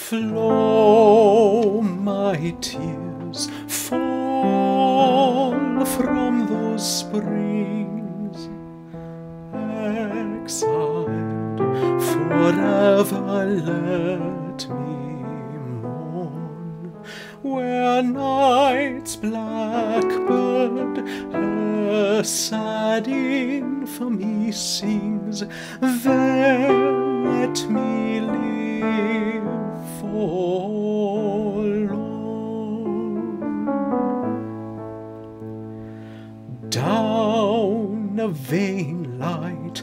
Flow, my tears, fall from those springs, exiled forever let me mourn, where night's blackbird her sad infamy sings. There let me live forlorn. Down a vain light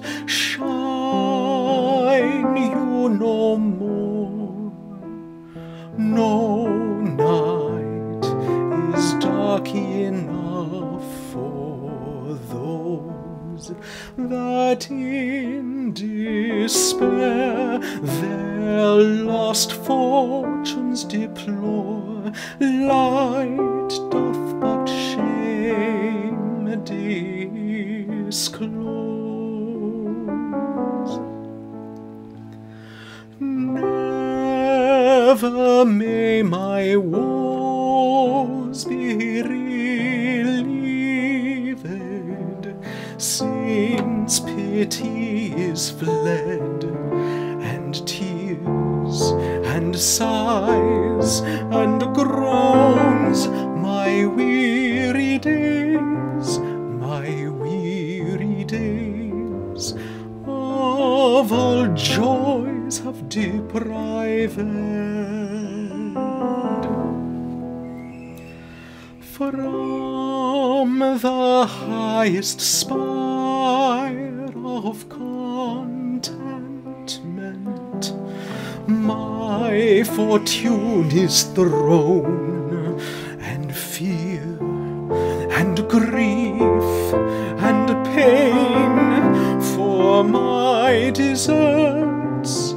shine you no more. No night is dark enough for those that in despair their lost fortunes deplore. Light doth but shame disclose. Never may my woes be relieved, since pity is fled, and tears and sighs and groans, my weary days, of all joys have deprived. From the highest spire of contentment my fortune is thrown, and fear and grief and pain for my deserts,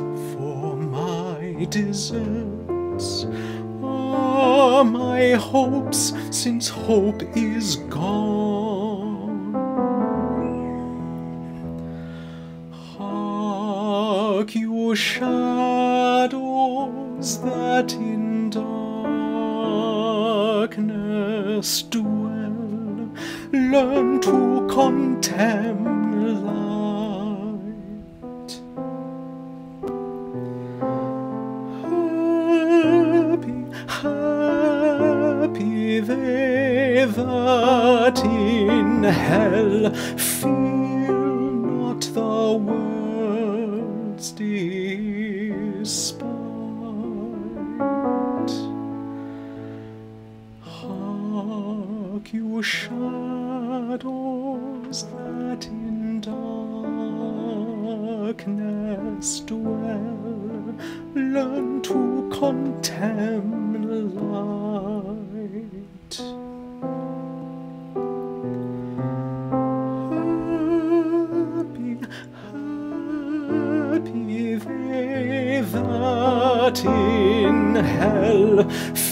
are my hopes, since hope is gone. Hark, you shadows that in darkness dwell, learn to contemn light. Happy they that in hell feel not the world's despite. Hark, you shadows that in darkness dwell, learn to contemn light. Happy they that in hell